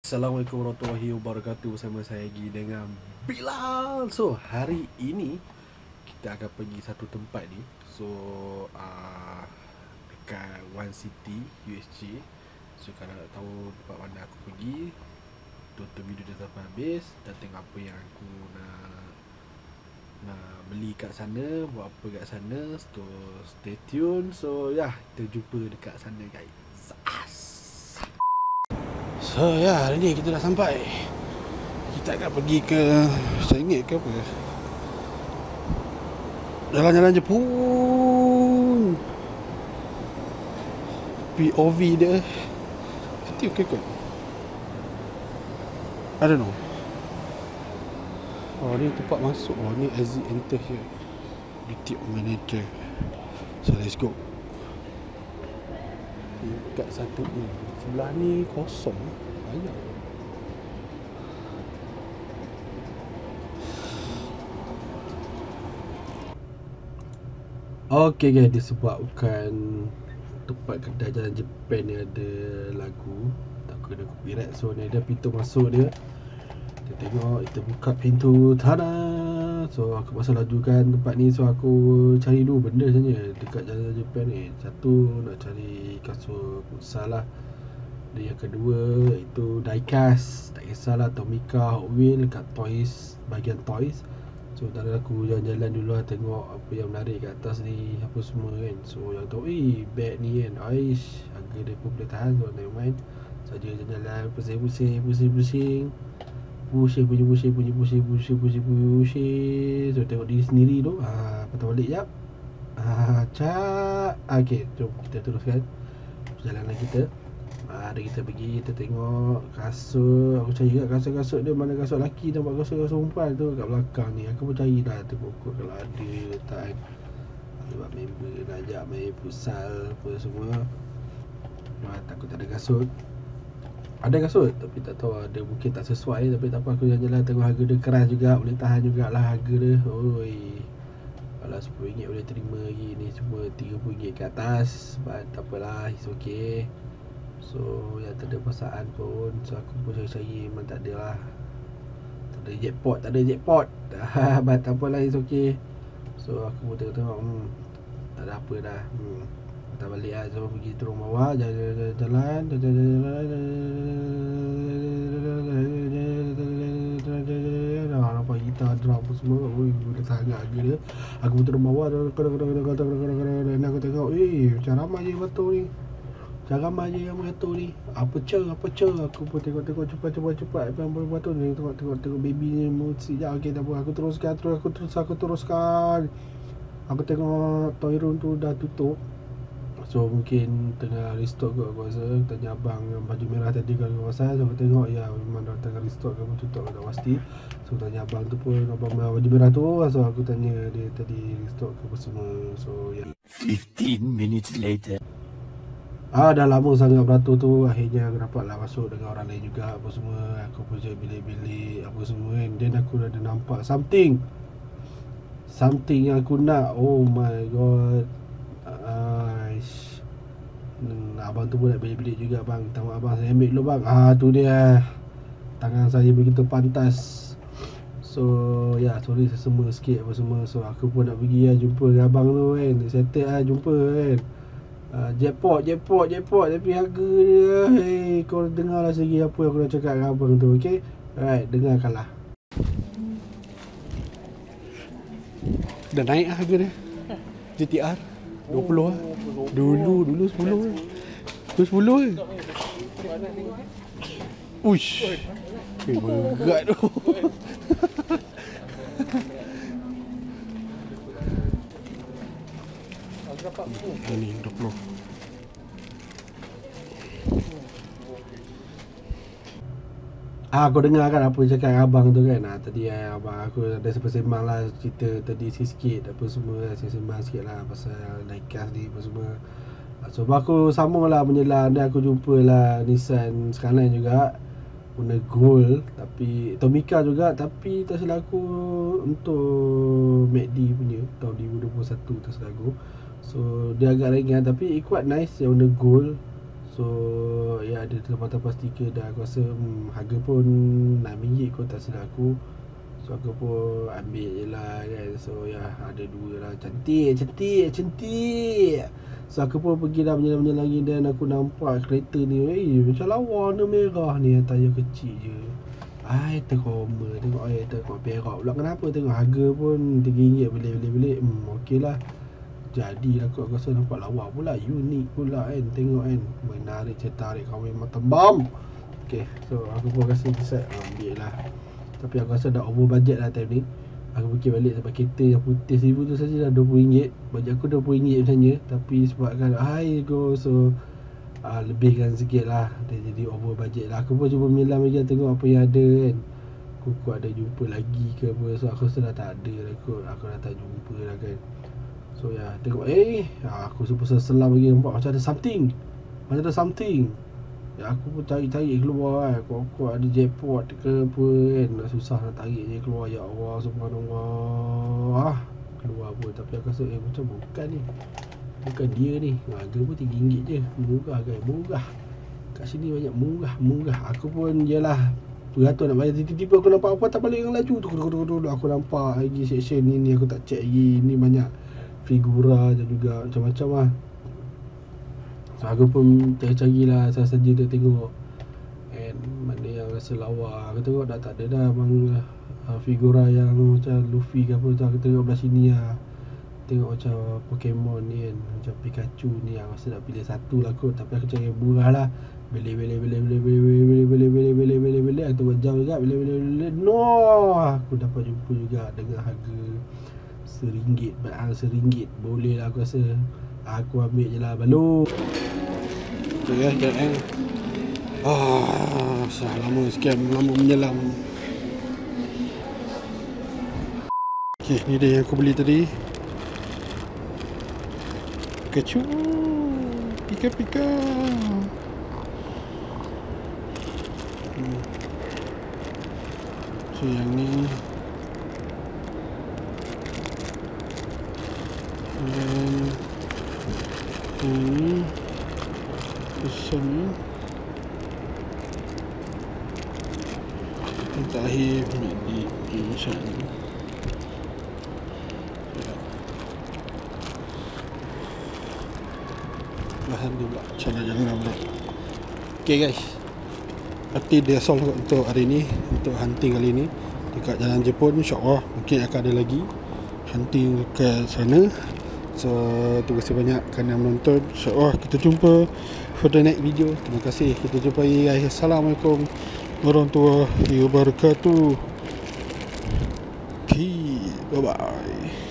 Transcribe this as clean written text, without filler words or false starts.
Assalamualaikum warahmatullahi wabarakatuh. Bersama saya lagi dengan Bilal. So hari ini kita akan pergi satu tempat ni. So dekat One City USJ. So kalau nak tahu tempat mana aku pergi, tonton video dia sampai habis dan tengok apa yang aku nak beli kat sana, buat apa kat sana. So stay tune. So kita jumpa dekat sana guys. So hari ni kita dah sampai. Kita akan pergi ke Sengit ke apa, jalan-jalan Jepun. POV dia nanti okey kot, I don't know. Oh ni tempat masuk. Oh ni exit enter here, duty of manager. So let's go. Dekat satu ni, sebelah ni kosong. Banyak. Okay guys, disebabkan tempat kedai jalan Jepun ni ada lagu, tak kena copyright. So ni ada pintu masuk dia. Kita tengok, kita buka pintu. Tada. So aku pasal lajukan tempat ni. So aku cari dulu benda sebenarnya dekat jalan Jepun ni. Satu, nak cari kasut futsal lah. Dan yang kedua itu diecast, tak kisahlah, Tomica, Hot Wheels kat toys, bahagian toys. So tadi aku jalan-jalan dulu lah, tengok apa yang menarik kat atas ni, apa semua kan. So yang tahu bag ni kan, aish, harga dia pun boleh tahan. So never mind, saja jalan-jalan, pusing-pusing. So tengok diri sendiri tu. Patah balik jap. Okay, jom kita teruskan perjalanan kita. Mari kita pergi, kita tengok kasut. Aku cari kat kasut-kasut dia, mana kasut lelaki, nampak kasut-kasut perempuan tu kat belakang ni. Aku pun cari dah, tengok kalau ada letak kan. Sebab member nak ajak main futsal apa semua. Takut tak ada kasut. Ada kasut tapi tak tahu, ada mungkin tak sesuai. Tapi tak apa, aku jalan-jalan tengok harga dia keras juga, boleh tahan jugalah harga dia. Oi, kalau RM10 boleh terima lagi, ni semua RM30 ke atas. But tak apalah, it's okay. So tak ada perasaan pun. So aku pun cari-cari, memang tak ada lah. Tak ada jackpot. But tak apalah, it's okay. So aku pun tengok tak ada apa dah. Kita balik lah. So pergi turun bawah, jalan. Nampak gitar, drum apa semua. Boleh sangat harga dia. Aku pun turun bawah. Dan aku tengok, macam ramai je batu ni. Macam ramai je yang batu ni. Apa cer. Aku pun tengok cepat. Apa yang boleh batu ni. Tengok baby ni musik. Okay, tak apa. Aku teruskan. Aku tengok toy room tu dah tutup. So mungkin tengah restock kot aku rasa. Tanya abang yang baju merah tadi kalau pasal. So aku tengok memang dah tengah restock ke tutup, aku tak pasti. So tanya abang tu pun, abang baju merah tu. So aku tanya dia tadi restock ke apa semua. So 15 minutes later. Dah lama sangat beratur tu. Akhirnya aku dapatlah masuk dengan orang lain juga apa semua. Aku pun cari bilik-bilik apa semua kan. Then aku dah ada nampak something yang aku nak. Oh my god. Abang tu pun nak bilik-bilik juga bang. Tengok abang, saya ambil dulu bang. Tu dia. Tangan saya begitu pantas. So sorry sesama sikit apa semua. So aku pun nak pergi jumpa dengan abang tu kan. Settle jumpa kan. Jackpot. Tapi harga dia, kau dengarlah segi apa yang aku nak cakap dengan abang tu. Okay, alright, dengarkanlah. Dah naik harga dia. GTR 20 lah. Dulu 10 lah. 10 lah. Uish, berat tu. Ini 20. Aku dengar kan apa cakap abang tu kan. Tadi abang aku ada sembang lah, cerita tadi sikit apa semua. Saya sembang sikit lah pasal diecast ni apa semua. So aku sambung lah menyelam. Dan aku jumpa lah Nissan Skyline juga, warna gold, tapi Tomica juga, tapi tak silap aku untuk MACD punya tahun 2021 tak silap aku. So dia agak ringan tapi quite nice yang warna gold. So ya ada tambah stiker dah. Aku rasa harga pun RM6 kot tak silap aku. So aku pun ambil je lah kan. So ya ada dua lah. Cantik. So aku pun pergi dah menyelam-menyelam dan aku nampak kereta ni macam lawa warna merah ni, tayar kecil je. Terkoma. Tengok tengok perak pula. Kenapa tengok harga pun RM3 belik-belik. Okey lah. Jadi aku rasa nampak lawa pula, unik pula kan. Tengok kan, menarik, tarik kau memang tembam. Okay, so aku pun rasa decide ambil lah. Tapi aku rasa dah over budget lah time ni. Aku fikir balik sebab kereta yang putih 1000 tu saja dah RM20. Bajet aku RM20 sebenarnya. Tapi sebabkan go, so lebihkan sikit lah. Dia jadi over budget lah. Aku pun cuba menyelam lagi tengok apa yang ada kan. Aku ada jumpa lagi ke apa. So aku rasa dah tak ada lah kot. Aku dah tak jumpa lah kan. So ya, tengok aku super selam lagi, nampak macam ada something. Ya aku pun cari-cari keluar kan. Kuat-kuat ada jackpot ke apa kan. Susah nak tarik je keluar. Ya Allah subhanallah. Keluar pun. Tapi aku rasa macam bukan ni. Bukan dia ni. Harga pun RM3 je. Murah kan. Murah. Kat sini banyak murah. Aku pun jelah beratur nak bayar. Tiba-tiba aku nampak apa tak balik yang laju tu. Aku nampak lagi section ni aku tak check lagi. Ni banyak figura dan juga macam-macam lah. So aku pun cari-cari lah saja dia tengok and mana yang rasa lawa. Aku tengok dah tak ada dah bang figura yang macam Luffy ke apa. Aku tengok belah sini lah. Tengok macam Pokemon ni kan, macam Pikachu ni. Aku rasa nak pilih satu lah kot. Tapi aku cari yang murah lah. Beli. Aku tengok jam juga. Beli. No, aku dapat jumpa juga dengan harga RM1. Boleh lah aku rasa. Aku ambil je lah balon. Tu ya, sekejap lama sekian, lama menyelam. Okay, ni dia yang aku beli tadi. Pikachu. Pika. So yang ni. Ini pesan terakhir di insya ni. Bahan dia pula jangan pula. Okay guys, berarti dia solve untuk hari ni, untuk hunting kali ni dekat Jalan Jepun. InsyaAllah mungkin akan ada lagi hunting ke sana. So terima kasih banyak kerana menonton. InsyaAllah kita jumpa for the next video. Terima kasih. Kita jumpa lagi guys. Assalamualaikum warahmatullahi wabarakatuh. Bye bye.